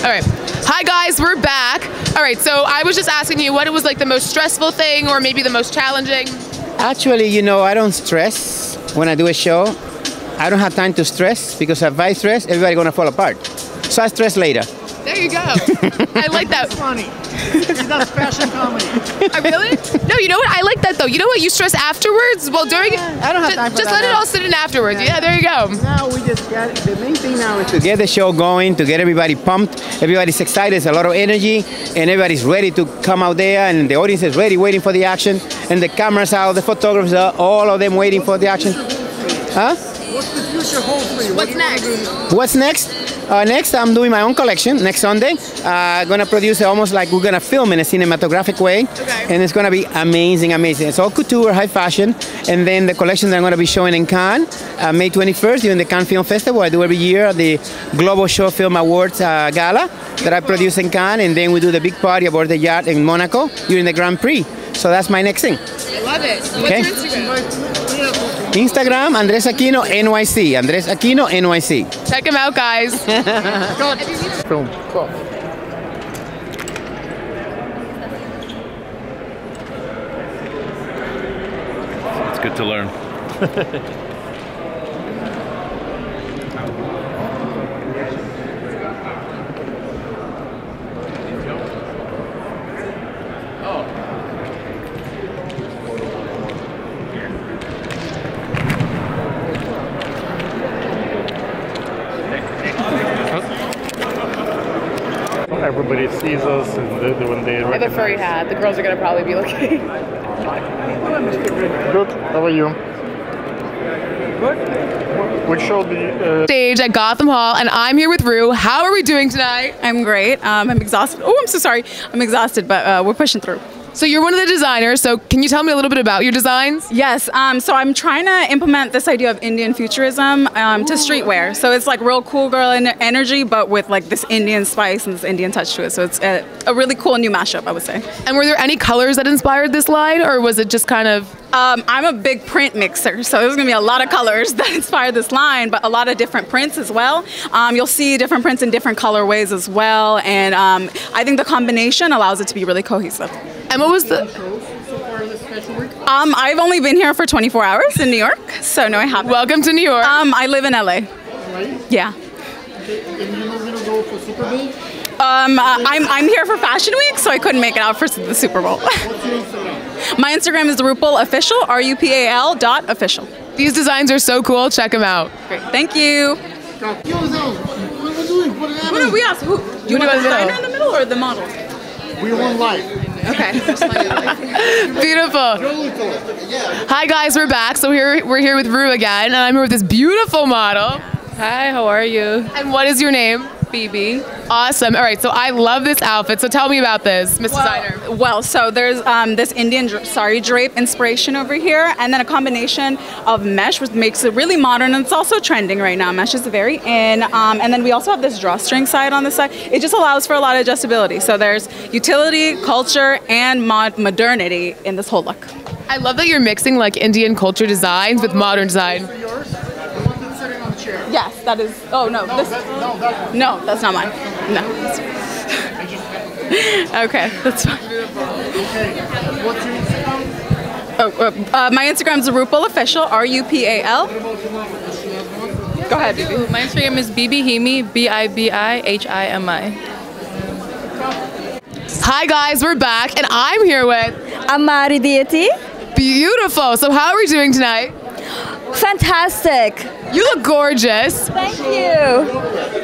All right. Hi guys, we're back. All right, so I was just asking you what it was like the most stressful thing or maybe the most challenging. Actually, you know, I don't stress when I do a show. I don't have time to stress because if I stress, everybody's gonna fall apart. So I stress later. There you go. I like that. That's funny. That's fashion comedy. Really? No, you know what? I like that though. You know what? You stress afterwards? Well, during it. I don't have time for just that let it now. all sit in afterwards. Yeah, there you go. Now we just got it. The main thing now is to get the show going, to get everybody pumped. Everybody's excited. There's a lot of energy, and everybody's ready to come out there, and the audience is ready, waiting for the action, and the cameras out, the photographers are, all of them waiting for the action. Huh? What's the future hold for you? What's next? What's next? Next, I'm doing my own collection next Sunday. Gonna produce it almost like we're gonna film in a cinematographic way. Okay. And it's gonna be amazing, amazing. It's all couture, high fashion. And then the collection that I'm gonna be showing in Cannes, May 21st during the Cannes Film Festival. I do every year at the Global Short Film Awards Gala that I produce in Cannes. And then we do the big party aboard the yacht in Monaco during the Grand Prix. So that's my next thing. I love it. Okay. What's your Instagram? Instagram, Andres Aquino NYC. Andres Aquino NYC. Check him out, guys. Film. Cool. It's good to learn. Everybody sees us and when they I have a furry hat. The girls are gonna probably be looking. Good. How are you? Good. Which show do you... Stage at Gotham Hall, and I'm here with Rue. How are we doing tonight? I'm great. I'm exhausted. Oh, I'm so sorry. I'm exhausted, but we're pushing through. So you're one of the designers, so can you tell me a little bit about your designs? Yes. So I'm trying to implement this idea of Indian futurism to streetwear. So it's like real cool girl energy, but with like this Indian spice and this Indian touch to it. So it's a really cool new mashup, I would say. And were there any colors that inspired this line, or was it just kind of... I'm a big print mixer, so there's gonna be a lot of colors that inspire this line, but a lot of different prints as well. You'll see different prints in different colorways as well, and I think the combination allows it to be really cohesive. And what was the... I've only been here for 24 hours in New York, so no, I haven't. Welcome to New York. I live in LA. Yeah. I'm here for Fashion Week, so I couldn't make it out for the Super Bowl. My Instagram is RuPaul Official, RuPaul.official. These designs are so cool. Check them out. Great. Thank you. What are we doing? What do we ask? Who? Do you want the designer in the middle or the model? We're on live. Okay. Beautiful. Hi guys, we're back. So we're here with Rue again, and I'm here with this beautiful model. Hi, how are you? And what is your name? Phoebe. Awesome. All right, so I love this outfit. So tell me about this, Miss Designer. Well, so there's this Indian sari drape inspiration over here, and then a combination of mesh, which makes it really modern, and it's also trending right now. Mesh is very in. And then we also have this drawstring side on the side. It just allows for a lot of adjustability. So there's utility, culture, and modernity in this whole look. I love that you're mixing like Indian culture designs with modern design. Yes, that is. Oh no, this. No, that's not mine. No. Okay, that's fine. What's your Instagram? Oh, my Instagram's RuPaul Official, RuPaul. Go ahead, Bibi. My Instagram is Bibihimi, Bibihimi. Hi guys, we're back, and I'm here with Amari Deity. beautiful. So how are we doing tonight? Fantastic. You look gorgeous. Thank you.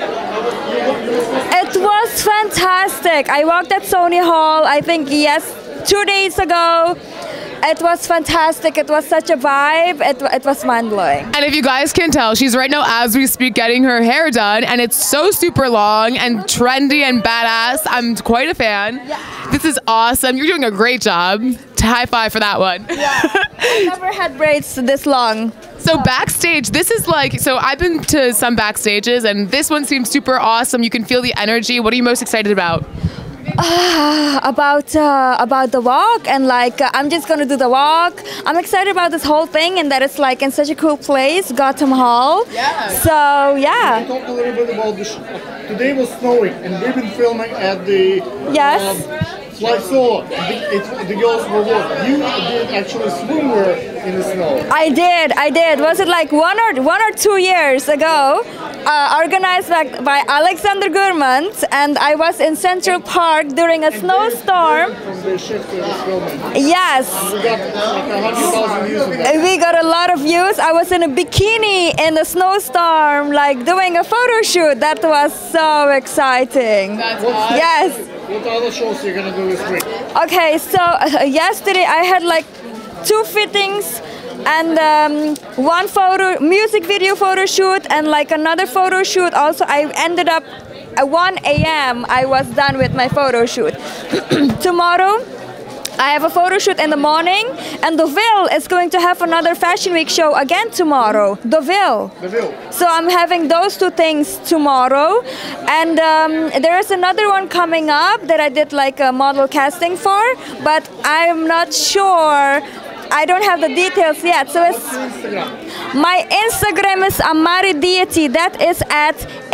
It was fantastic. I walked at Sony Hall, I think, 2 days ago. It was fantastic. It was such a vibe. It was mind-blowing. And if you guys can tell, she's right now, as we speak, getting her hair done, and it's so super long and trendy and badass. I'm quite a fan. Yeah. This is awesome. You're doing a great job. High five for that one. Yeah. I never had braids this long. So backstage, this is like, so I've been to some backstages, and this one seems super awesome. You can feel the energy. What are you most excited about? About the walk, and like I'm just gonna do the walk. I'm excited about this whole thing, and that it's like in such a cool place, Gotham Hall. Yeah. So yeah. Talk a little bit about the today was snowing, and we've been filming at the Yes. Flight Solo. The girls were what? You did actually swimwear in the snow. I did. Was it like one or 2 years ago? Organized by Alexander Gurmans, and I was in Central Park during a snowstorm. From the shift to this filming. Yes. We got like 100,000 views on that. We got a lot of views. I was in a bikini in the snowstorm, like doing a photo shoot. That was so exciting. That's awesome. Yes. What other shows are you gonna do this week? Okay, so yesterday I had like 2 fittings and one music video photo shoot, and like another photo shoot. Also, I ended up at 1 a.m. I was done with my photo shoot. Tomorrow I have a photo shoot in the morning, and Deauville is going to have another Fashion Week show again tomorrow. Deauville. So I'm having those 2 things tomorrow, and there is another one coming up that I did like a model casting for, but I'm not sure. I don't have the details yet. So it's my Instagram is Amari Deity. That is at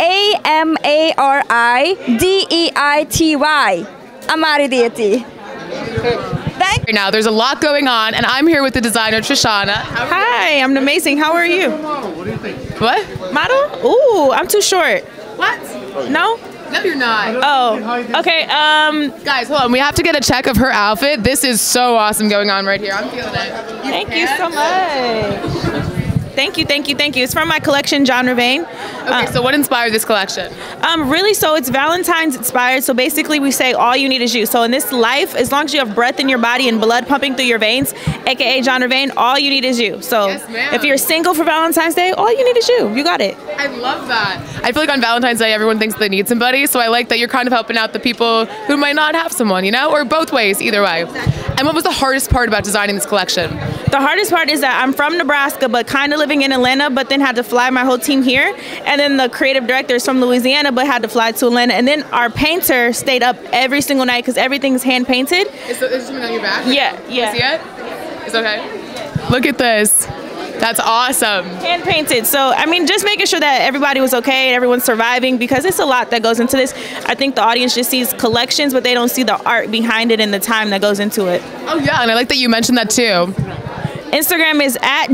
AMARIDEITY. Amari Deity. Thank Right now, there's a lot going on, and I'm here with the designer Trishana. Hi, I'm amazing. How are you? What do you think? What? Model? Ooh, I'm too short. What? No? No, you're not. Oh, okay. Guys, hold on. We have to get a check of her outfit. This is so awesome going on right here. I'm feeling it. Thank you so much. Thank you. It's from my collection, Genre Vein. Okay, so what inspired this collection? Really, so it's Valentine's inspired. So basically, we say all you need is you. So in this life, as long as you have breath in your body and blood pumping through your veins, aka Genre Vein, all you need is you. So Yes, ma'am. if you're single for Valentine's Day, all you need is you. You got it. I love that. I feel like on Valentine's Day, everyone thinks they need somebody, so I like that you're kind of helping out the people who might not have someone, you know, or both ways, either way. And what was the hardest part about designing this collection? The hardest part is that I'm from Nebraska, but kind of living in Atlanta, but then had to fly my whole team here. And then the creative director is from Louisiana, but had to fly to Atlanta. And then our painter stayed up every single night because everything's hand painted. Is there something on your back? Yeah. See it? It's okay. Look at this. That's awesome. Hand painted. So, I mean, just making sure that everybody was okay and everyone's surviving, because it's a lot that goes into this. I think the audience just sees collections, but they don't see the art behind it and the time that goes into it. Oh, yeah, and I like that you mentioned that too. Instagram is at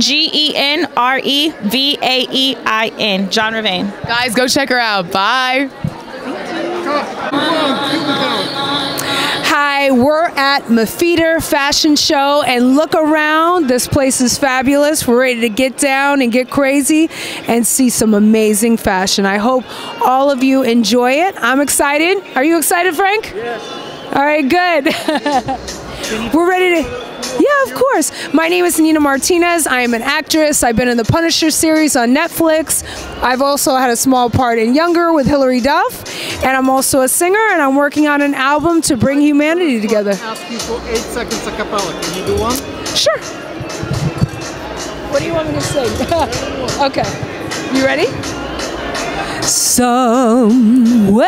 GENREVAEIN, Genre Vein. Guys, go check her out. Bye. Hi, we're at NYFW Fashion Show, and look around. This place is fabulous. We're ready to get down and get crazy and see some amazing fashion. I hope all of you enjoy it. I'm excited. Are you excited, Frank? Yes. All right, good. We're ready to... Yeah, of course. My name is Nina Martinez. I am an actress. I've been in the Punisher series on Netflix. I've also had a small part in Younger with Hilary Duff. And I'm also a singer, and I'm working on an album to bring humanity together. I'll ask you for 8 seconds a cappella. Can you do one? Sure. What do you want me to sing? Okay. You ready? Somewhere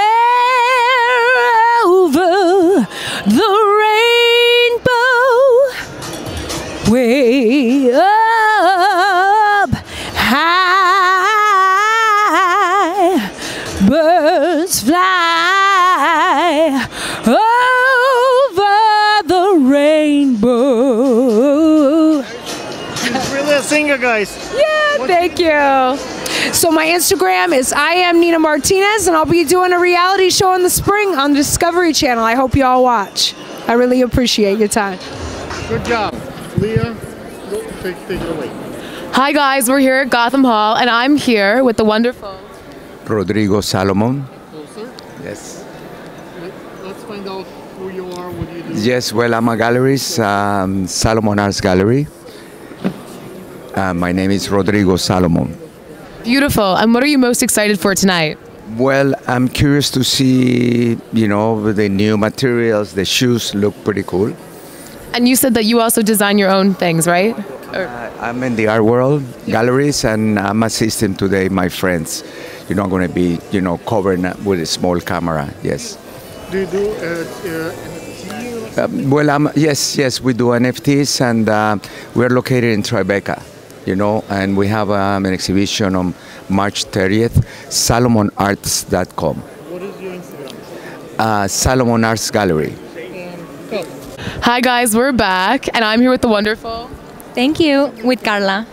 over the rainbow, way up high, birds fly over the rainbow. She's really a singer, guys. Yeah, thank you. So my Instagram is I am Nina Martinez, and I'll be doing a reality show in the spring on Discovery Channel. I hope you all watch. I really appreciate your time. Good job. Lea, take it away. Hi, guys. We're here at Gotham Hall, and I'm here with the wonderful Rodrigo Salomon. Closer. Yes. Let's find out who you are, what do you do. Yes, well, I'm a gallerist, Salomon Arts Gallery. My name is Rodrigo Salomon. Beautiful. And what are you most excited for tonight? Well, I'm curious to see, you know, the new materials. The shoes look pretty cool. And you said that you also design your own things, right? I'm in the art world, galleries, and I'm assisting today my friends. You know, I'm going to be, you know, covering with a small camera, yes. Do you do NFT? Yes, we do NFTs, and we're located in Tribeca, you know, and we have an exhibition on March 30th, salomonarts.com. What is your Instagram? Salomon Arts Gallery. Hi guys, we're back, and I'm here with the wonderful. Thank you, with Carla.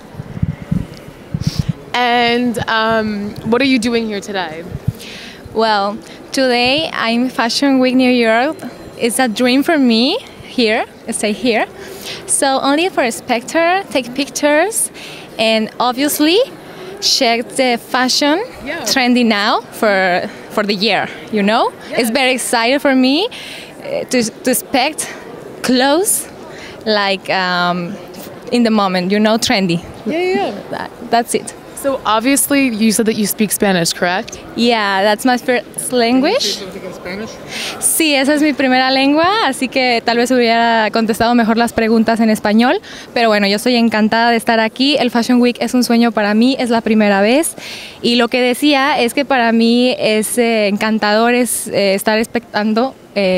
And what are you doing here today? Well, today I'm Fashion Week New York. It's a dream for me here, stay here. So only for a spectator, take pictures, and obviously check the fashion trendy now for the year, you know? Yeah. It's very exciting for me to expect clothes like in the moment, you know, trendy. Yeah. That's it. So obviously you said that you speak Spanish, correct? Yeah, that's my first language. Can you say something in Spanish? Sí, esa es mi primera lengua, así que tal vez hubiera contestado mejor las preguntas en español, pero bueno, yo estoy encantada de estar aquí. El Fashion Week es un sueño para mí, es la primera vez, y lo que decía es que para mí es encantador estar expectando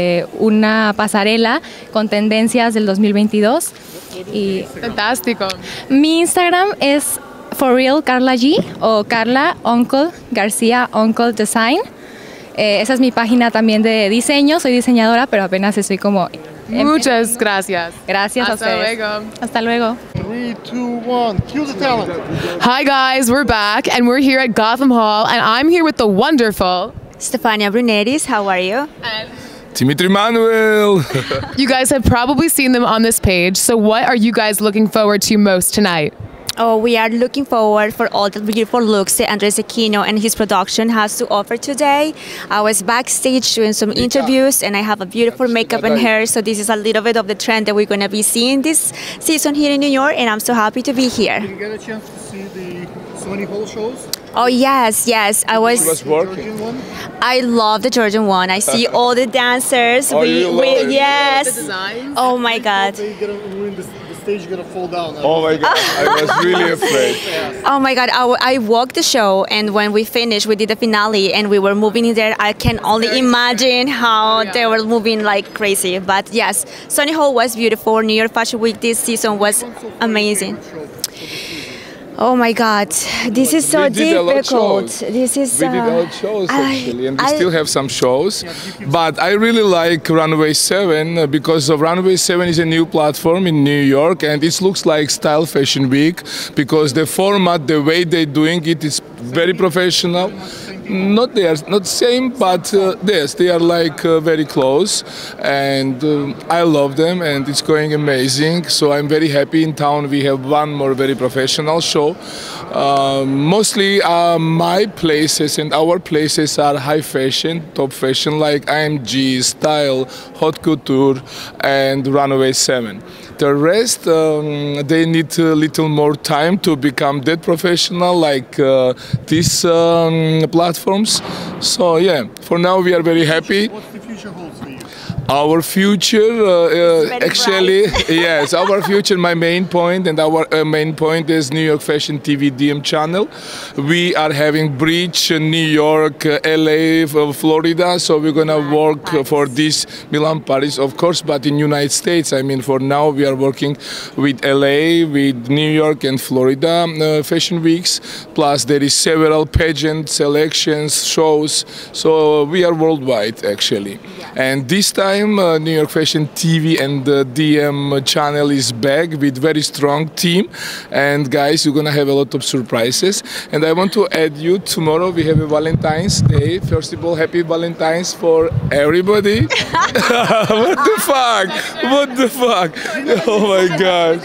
una pasarela con tendencias del 2022. Y fantástico. Mi Instagram es For Real Carla G o Carla Uncle García Uncle Design. Esa es mi página también de diseño. Soy diseñadora, pero apenas estoy como... Muchas gracias. Gracias a ustedes. Luego. Hasta luego. 3, 2, 1. Cue the talent. Hi guys, we're back, and we're here at Gotham Hall, and I'm here with the wonderful Stefania Brunetis. How are you? Dimitri Manuel. You guys have probably seen them on this page, so what are you guys looking forward to most tonight? Oh, we are looking forward for all the beautiful looks that Andres Aquino and his production has to offer today. I was backstage doing some interviews, and I have a beautiful makeup and hair, so this is a little bit of the trend that we're going to be seeing this season here in New York, and I'm so happy to be here. Did you get a chance to see the Sony Hall shows? Oh, yes. I was working. I love the Georgian one. I see all the dancers. The designs? Oh my God. The stage is gonna fall down. Oh my God, I was really afraid. Oh my God, I walked the show, and when we finished, we did the finale, and we were moving in there. I can only imagine how they were moving like crazy. But yes, Sony Hall was beautiful. New York Fashion Week this season was amazing. Oh my God, this is so difficult. This is. We did a lot of shows actually, and we still have some shows. But I really like Runway 7 because of Runway 7 is a new platform in New York, and it looks like Style Fashion Week because the format, the way they're doing it is very professional. Not same, but yes, they are like very close, and I love them, and it's going amazing. So I'm very happy. In town we have one more very professional show. Mostly my places and our places are high fashion, top fashion, like IMG, Style, Haute Couture, and Runway 7. The rest, they need a little more time to become that professional, like these platforms. So yeah, for now we are very happy. What's the future holds for you? Our future, actually, yes, our future, my main point, and our main point is New York Fashion TV DM channel. We are having Bridge, New York, LA, Florida, so we're gonna work for this, Milan, Paris, of course, but in United States, I mean, for now we are working with LA, with New York and Florida fashion weeks, plus there is several pageants, selections, shows, so we are worldwide, actually. And this time, New York Fashion TV and the DM channel is back with very strong team, and guys, you're gonna have a lot of surprises. And I want to add you, tomorrow we have a Valentine's Day. First of all, happy Valentine's for everybody. What the fuck? What the fuck? Oh my God.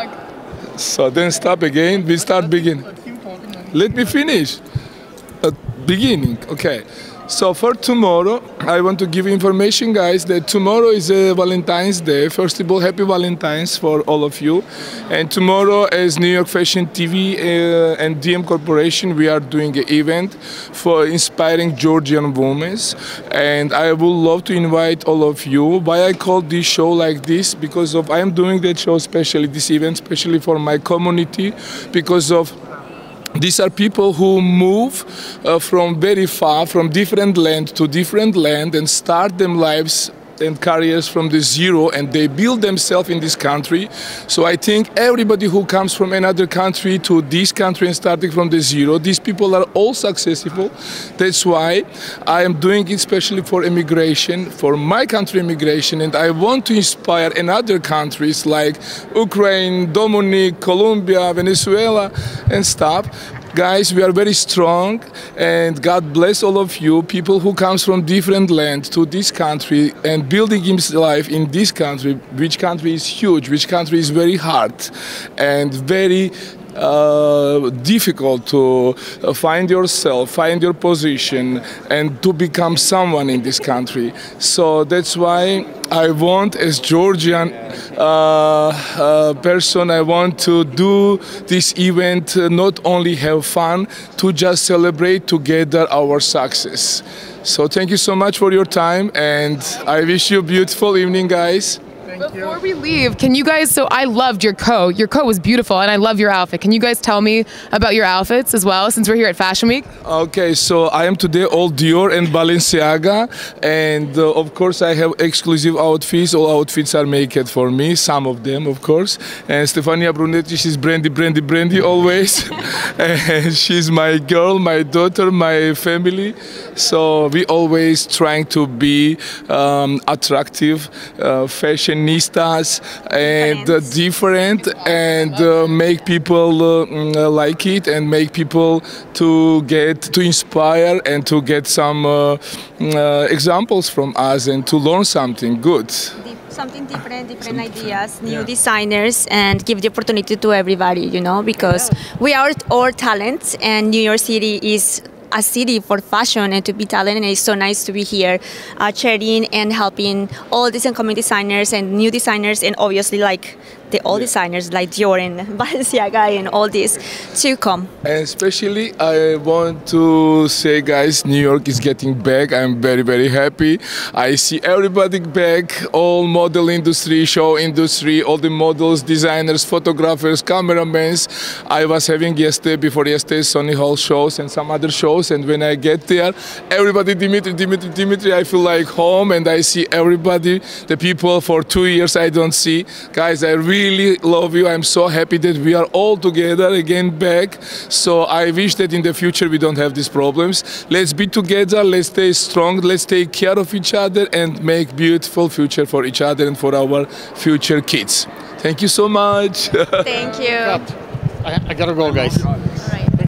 So then stop again. We start beginning. Let me finish. Beginning. Okay. So for tomorrow, I want to give information, guys, that tomorrow is a Valentine's Day. First of all, happy Valentine's for all of you. And tomorrow, as New York Fashion TV and DM Corporation, we are doing an event for inspiring Georgian women. And I would love to invite all of you. Why I call this show like this? Because of I am doing that show, especially this event, especially for my community, because of These are people who move from very far, from different land to different land, and start their lives and careers from the zero, and they build themselves in this country. So I think everybody who comes from another country to this country and starting from the zero, these people are all successful. That's why I am doing it especially for immigration, for my country immigration, and I want to inspire another countries like Ukraine, Dominic, Colombia, Venezuela and stuff. Guys, we are very strong, and God bless all of you, people who comes from different land to this country and building his life in this country, which country is huge, which country is very hard and very difficult to find yourself, find your position, and to become someone in this country. So that's why I want, as Georgian person, I want to do this event, not only have fun, to just celebrate together our success. So thank you so much for your time, and I wish you a beautiful evening, guys. Before we leave, can you guys, so I loved your coat. Your coat was beautiful, and I love your outfit. Can you guys tell me about your outfits as well, since we're here at Fashion Week? Okay, so I am today all Dior and Balenciaga, and of course I have exclusive outfits. All outfits are made for me, some of them, of course. And Stefania Brunetti, she's brandy always. And she's my girl, my daughter, my family. So we always trying to be attractive, fashionistas, and different, and make people like it, and make people to inspire and to get some examples from us and to learn something good. Something different ideas, new designers, and give the opportunity to everybody, you know, because we are all talents, and New York City is a city for fashion and to be talented, and it's so nice to be here sharing and helping all these incoming designers and new designers, and obviously like the old designers like Dior and Balenciaga and all this to come. And especially I want to say, guys, New York is getting back. I'm very happy. I see everybody back, all model industry, show industry, all the models, designers, photographers, cameramen. I was having before yesterday Sonny Hall shows and some other shows, and when I get there, everybody Dimitri, I feel like home, and I see everybody, the people for 2 years I don't see. Guys, I really love you. I'm so happy that we are all together again back. So I wish that in the future we don't have these problems. Let's be together, let's stay strong, let's take care of each other and make beautiful future for each other and for our future kids. Thank you so much. Thank you. I gotta go, guys.